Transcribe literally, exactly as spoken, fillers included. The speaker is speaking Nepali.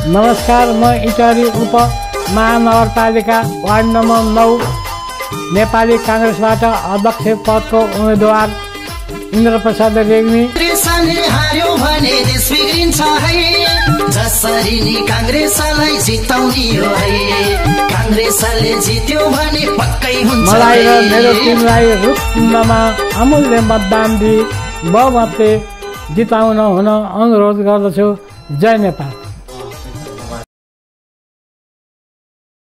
नमस्कार, म इटहरी उप महानगरपालिका वार्ड नम्बर नौ नेपाली काङ्ग्रेसबाट अध्यक्ष पदको उम्मेदवार इन्द्रप्रसाद रेग्मी। हार्यो भने देश बिग्रिन्छ है, जसरी नि काङ्ग्रेसलाई जिताउने हो है, काङ्ग्रेसले जित्यो भने पक्कै हुन्छ। मलाई र मेरो टिमलाई रूपकुण्डमा अमूल्य मतदान दिई बहुमतले जिताउन हुन अनुरोध गर्दछु। जय नेपाल।